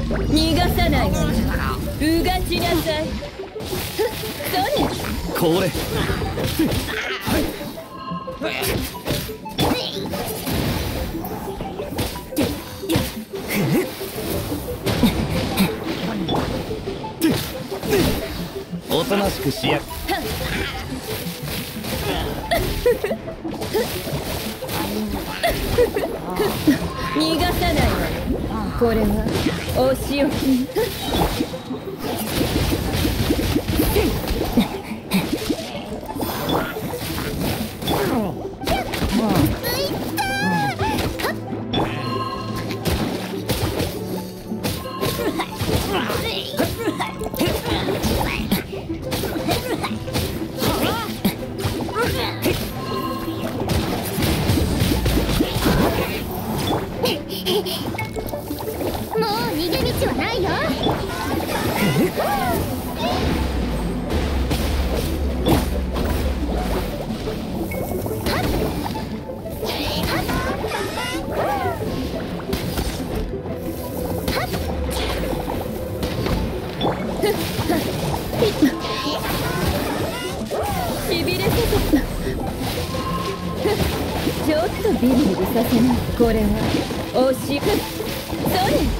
逃がさないわよ。うがちなさい。それ。 これ。おとなしくしや。 逃がさないわよ。これはお仕置き。しびれさせた。ちょっとビリビリさせない。これはおしく。それ。